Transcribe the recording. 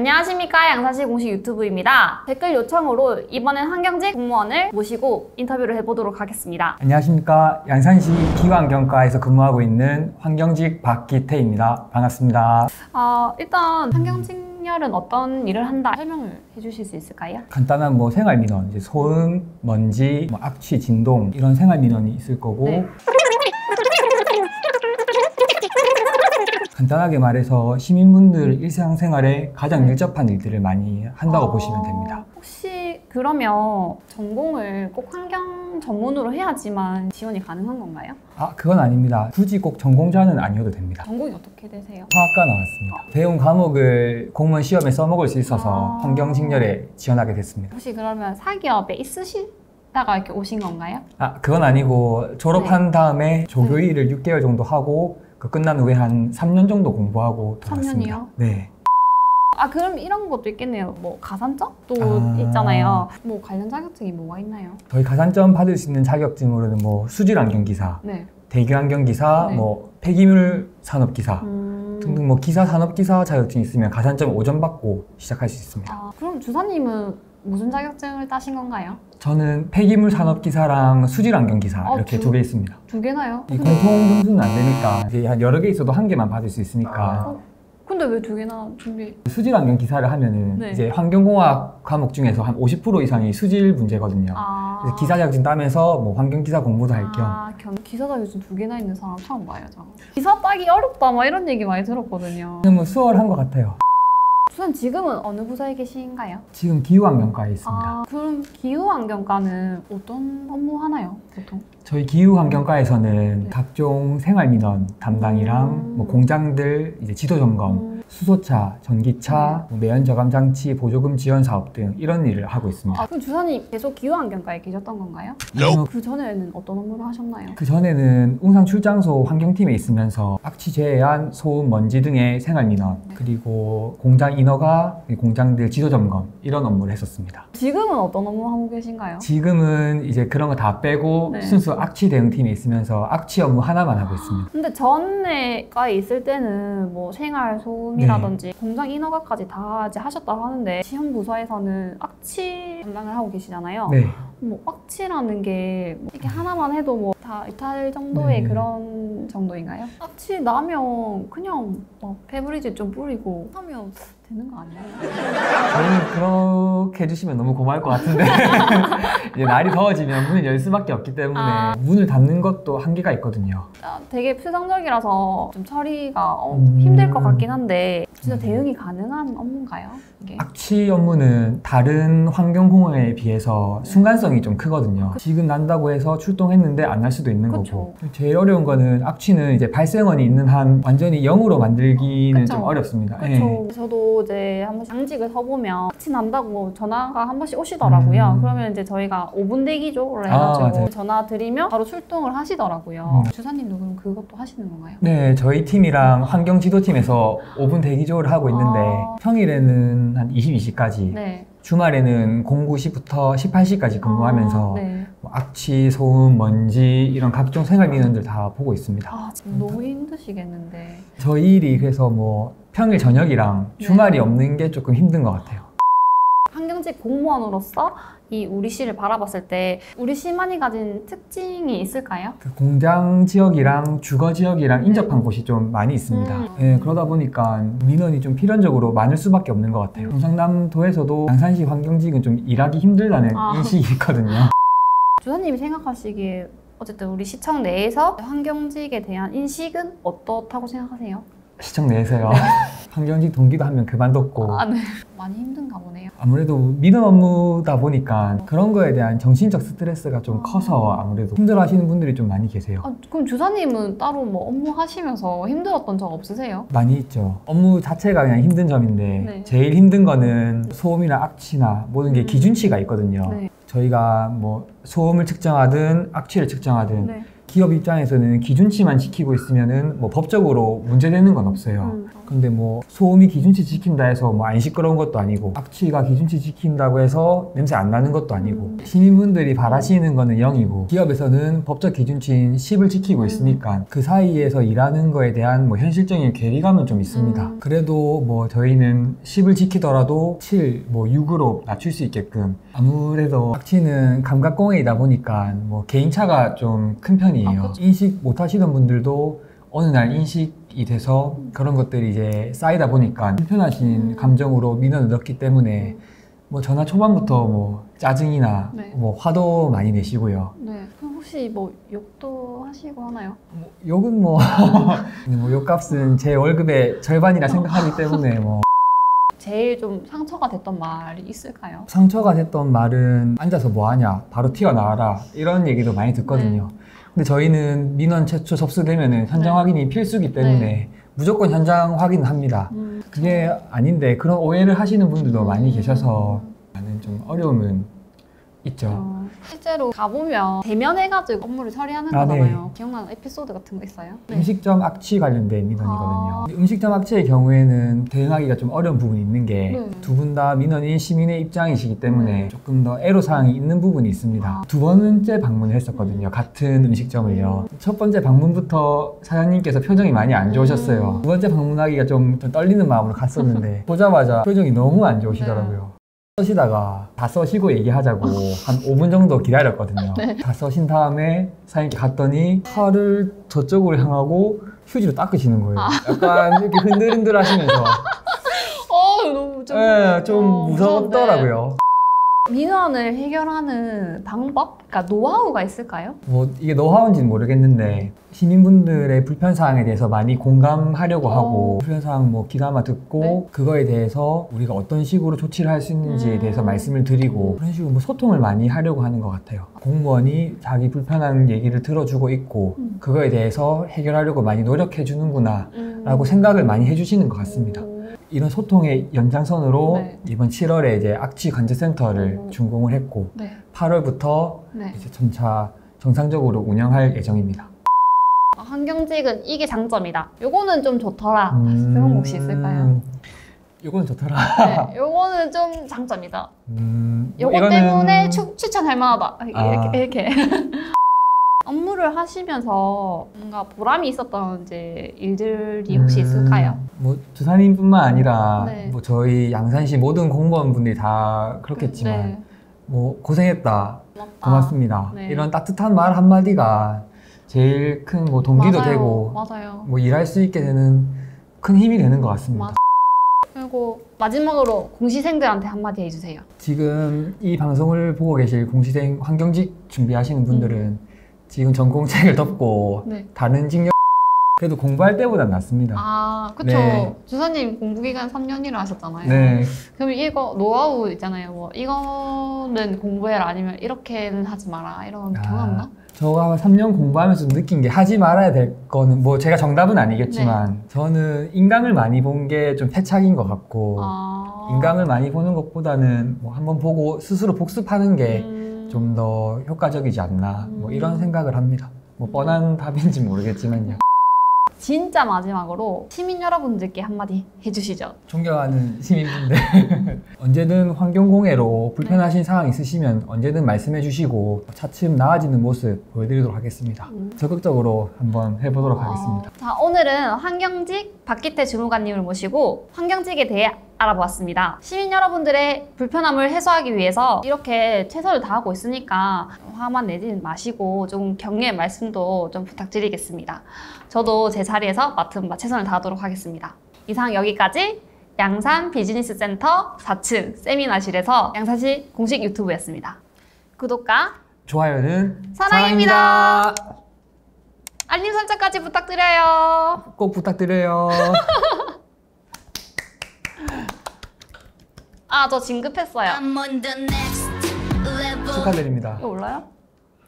안녕하십니까, 양산시 공식 유튜브입니다. 댓글 요청으로 이번엔 환경직 공무원을 모시고 인터뷰를 해보도록 하겠습니다. 안녕하십니까, 양산시 기후환경과에서 근무하고 있는 환경직 박기태입니다. 반갑습니다. 일단 환경직렬은 어떤 일을 한다 설명을 해주실 수 있을까요? 간단한 생활민원, 이제 소음, 먼지, 악취, 진동 이런 생활민원이 있을 거고 네. 간단하게 말해서 시민분들 일상생활에 가장 밀접한 일들을 많이 한다고 보시면 됩니다. 혹시 그러면 전공을 꼭 환경 전문으로 해야지만 지원이 가능한 건가요? 그건 아닙니다. 굳이 꼭 전공자는 아니어도 됩니다. 전공이 어떻게 되세요? 화학과 나왔습니다. 배운 과목을 공무원 시험에 써먹을 수 있어서 환경직렬에 지원하게 됐습니다. 혹시 그러면 사기업에 있으시다가 이렇게 오신 건가요? 그건 아니고 졸업한 다음에 조교일을 6개월 정도 하고 끝난 후에 한 3년 정도 공부하고 돌아왔습니다. 3년이요? 네. 그럼 이런 것도 있겠네요. 가산점도 있잖아요. 관련 자격증이 뭐가 있나요? 저희 가산점 받을 수 있는 자격증으로는 수질환경기사, 네. 대기환경기사, 네. 폐기물 산업기사 등등 기사 산업기사 자격증이 있으면 가산점 5점 받고 시작할 수 있습니다. 그럼 주사님은 무슨 자격증을 따신 건가요? 저는 폐기물 산업기사랑 수질환경기사 이렇게 두 개 있습니다. 두 개나요? 이 공통 점수는 안 되니까 이제 한 여러 개 있어도 한 개만 받을 수 있으니까. 근데 왜 두 개나 준비? 수질환경 기사를 하면은 이제 환경공학 과목 중에서 한 50% 이상이 수질 문제거든요. 그래서 기사 자격증 따면서 환경기사 공부도 할 겸. 기사 자격증 두 개나 있는 사람 처음 봐요, 저. 기사 따기 어렵다, 이런 얘기 많이 들었거든요. 수월한 것 같아요. 우선 지금은 어느 부서에 계신가요? 지금 기후환경과에 있습니다. 그럼 기후환경과는 어떤 업무 하나요, 보통? 저희 기후환경과에서는 각종 생활민원 담당이랑 공장들 이제 지도점검, 수소차, 전기차, 매연저감장치, 보조금 지원 사업 등 이런 일을 하고 있습니다. 그럼 주사님 계속 기후환경과에 계셨던 건가요? 그 전에는 어떤 업무를 하셨나요? 그 전에는 웅산 출장소 환경팀에 있으면서 악취 제한, 소음, 먼지 등의 생활민원, 그리고 공장 인허가, 공장들 지도점검 이런 업무를 했었습니다. 지금은 어떤 업무 하고 계신가요? 지금은 이제 그런 거 다 빼고 순수 악취 대응팀에 있으면서 악취 업무 하나만 하고 있습니다. 근데 전에과에 있을 때는 생활 소음이라든지 공장 인허가까지 다 이제 하셨다고 하는데 시험 부서에서는 악취 담당을 하고 계시잖아요. 네. 악취라는 게 이렇게 하나만 해도 다 이탈 정도의 그런 정도인가요? 악취 나면 그냥 페브리즈 좀 뿌리고 하면 되는 거 아니에요? 저는 그렇게 해주시면 너무 고마울 것 같은데 이제 날이 더워지면 문을 열 수밖에 없기 때문에 문을 닫는 것도 한계가 있거든요. 되게 표상적이라서 좀 처리가 힘들 것 같긴 한데 진짜 대응이 가능한 업무인가요? 이게? 악취 업무는 다른 환경공해에 비해서 순간성이 좀 크거든요. 지금 난다고 해서 출동했는데 안 날 수도 있는 거고. 제일 어려운 거는 악취는 이제 발생원이 있는 한 완전히 0으로 만들기는 좀 어렵습니다. 그렇죠. 저도 이제 한 번씩 당직을 서보면 악취 난다고 전화가 한 번씩 오시더라고요. 그러면 이제 저희가 5분 대기조를 해가지고 전화 드리면 바로 출동을 하시더라고요. 주사님도 그럼 그것도 하시는 건가요? 네, 저희 팀이랑 환경지도팀에서 5분 대기조를 하고 있는데 평일에는 한 22시까지 주말에는 09시부터 18시까지 근무하면서 악취, 소음, 먼지 이런 각종 생활민원들 다 보고 있습니다. 너무 힘드시겠는데. 저희 일이 그래서 평일 저녁이랑 주말이 없는 게 조금 힘든 것 같아요. 환경직 공무원으로서 이 우리 시를 바라봤을 때 우리 시만이 가진 특징이 있을까요? 공장 지역이랑 주거 지역이랑 인접한 곳이 좀 많이 있습니다. 그러다 보니까 민원이 좀 필연적으로 많을 수밖에 없는 것 같아요. 경상남도에서도 양산시 환경직은 좀 일하기 힘들다는 인식이 있거든요. 주사님이 생각하시기에 어쨌든 우리 시청 내에서 환경직에 대한 인식은 어떻다고 생각하세요? 시청 내에서요? 환경직 동기도 한 명 그만뒀고 많이 힘든가 보네요. 아무래도 민원 업무다 보니까 그런 거에 대한 정신적 스트레스가 좀 커서 아무래도 힘들어 하시는 분들이 좀 많이 계세요. 그럼 주사님은 따로 업무 하시면서 힘들었던 적 없으세요? 많이 있죠. 업무 자체가 그냥 힘든 점인데 제일 힘든 거는 소음이나 악취나 모든 게 기준치가 있거든요. 저희가 소음을 측정하든 악취를 측정하든 기업 입장에서는 기준치만 지키고 있으면은 뭐 법적으로 문제되는 건 없어요. 근데 뭐 소음이 기준치 지킨다 해서 뭐 안 시끄러운 것도 아니고 악취가 기준치 지킨다고 해서 냄새 안 나는 것도 아니고 시민분들이 바라시는 거는 0이고 기업에서는 법적 기준치인 10을 지키고 있으니까 그 사이에서 일하는 거에 대한 뭐 현실적인 괴리감은 좀 있습니다. 그래도 뭐 저희는 10을 지키더라도 7, 뭐 6으로 낮출 수 있게끔 아무래도 악취는 감각공해이다 보니까 뭐 개인차가 좀 큰 편이에요. 인식 못 하시던 분들도 어느 날 인식이 돼서 그런 것들이 이제 쌓이다 보니까 불편하신 감정으로 민원을 넣기 때문에 뭐 전화 초반부터 뭐 짜증이나 네. 뭐 화도 많이 내시고요. 네. 그럼 혹시 뭐 욕도 하시고 하나요? 뭐 욕은 뭐, 뭐 욕값은 제 월급의 절반이라 생각하기 때문에 뭐. 제일 좀 상처가 됐던 말이 있을까요? 상처가 됐던 말은 앉아서 뭐 하냐, 바로 튀어나와라 이런 얘기도 많이 듣거든요. 네. 근데 저희는 민원 최초 접수되면은 현장 확인이 필수기 때문에 무조건 현장 확인합니다. 그게 아닌데 그런 오해를 하시는 분들도 많이 계셔서 나는 좀 어려움은 있죠. 실제로 가보면 대면해가지고 업무를 처리하는 거잖아요. 네. 기억나는 에피소드 같은 거 있어요? 네. 음식점 악취 관련된 민원이거든요. 음식점 악취의 경우에는 대응하기가 좀 어려운 부분이 있는 게 두 분 다 민원인 시민의 입장이시기 때문에 조금 더 애로사항이 있는 부분이 있습니다. 두 번째 방문을 했었거든요. 같은 음식점을요. 첫 번째 방문부터 사장님께서 표정이 많이 안 좋으셨어요. 두 번째 방문하기가 좀 떨리는 마음으로 갔었는데 보자마자 표정이 너무 안 좋으시더라고요. 써시다가 다 써시고 얘기하자고 한 5분 정도 기다렸거든요. 네. 다 써신 다음에 사장님께 갔더니 칼을 저쪽으로 향하고 휴지로 닦으시는 거예요. 약간 이렇게 흔들흔들 하시면서 너무 좀 무섭더라고요. 민원을 해결하는 방법? 그러니까 노하우가 있을까요? 뭐 이게 노하우인지는 모르겠는데 시민분들의 불편사항에 대해서 많이 공감하려고 하고 불편사항 뭐 귀담아 듣고 그거에 대해서 우리가 어떤 식으로 조치를 할 수 있는지에 대해서 말씀을 드리고 그런 식으로 뭐 소통을 많이 하려고 하는 것 같아요. 공무원이 자기 불편한 얘기를 들어주고 있고 그거에 대해서 해결하려고 많이 노력해 주는구나 라고 생각을 많이 해주시는 것 같습니다. 이런 소통의 연장선으로 이번 7월에 이제 악취 관제센터를 준공을 했고 8월부터 이제 점차 정상적으로 운영할 예정입니다. 환경직은 이게 장점이다. 요거는 좀 좋더라. 이런 거 혹시 있을까요? 요거는 좋더라. 네, 요거는 좀 장점이다. 요거 때문에 추천할 만하다. 이렇게. 업무를 하시면서 뭔가 보람이 있었던 이제 일들이 혹시 있을까요? 뭐 주산인뿐만 아니라 뭐 저희 양산시 모든 공무원분들이 다 그렇겠지만 뭐 고생했다, 고맙습니다. 이런 따뜻한 말 한마디가 제일 큰 뭐 동기도 되고 뭐 일할 수 있게 되는 큰 힘이 되는 것 같습니다. 그리고 마지막으로 공시생들한테 한마디 해주세요. 지금 이 방송을 보고 계실 공시생 환경직 준비하시는 분들은 지금 전공책을 덮고 다른 직역 그래도 공부할 때보다 낫습니다. 아, 그쵸. 주사님 공부기간 3년이라 하셨잖아요. 그럼 이거 노하우 있잖아요. 뭐 이거는 공부해라 아니면 이렇게는 하지 마라 이런 경험나? 저가 3년 공부하면서 느낀 게 하지 말아야 될 거는 뭐 제가 정답은 아니겠지만 저는 인강을 많이 본 게 좀 패착인 것 같고 인강을 많이 보는 것보다는 뭐 한번 보고 스스로 복습하는 게 좀 더 효과적이지 않나 뭐 이런 생각을 합니다. 뭐 뻔한 답인지 모르겠지만요. 진짜 마지막으로 시민 여러분들께 한마디 해주시죠. 존경하는 시민분들 언제든 환경공해로 불편하신 상황 있으시면 언제든 말씀해 주시고 차츰 나아지는 모습 보여드리도록 하겠습니다. 적극적으로 한번 해보도록 하겠습니다. 자, 오늘은 환경직 박기태 주무관님을 모시고 환경직에 대해 알아보았습니다. 시민 여러분들의 불편함을 해소하기 위해서 이렇게 최선을 다하고 있으니까 화만 내지 마시고 좀 격려의 말씀도 좀 부탁드리겠습니다. 저도 제 자리에서 맡은 바 최선을 다하도록 하겠습니다. 이상 여기까지 양산 비즈니스 센터 4층 세미나실에서 양산시 공식 유튜브였습니다. 구독과 좋아요는 사랑입니다. 알림 설정까지 부탁드려요. 꼭 부탁드려요. 아, 저 진급했어요. 축하드립니다. 이거 몰라요?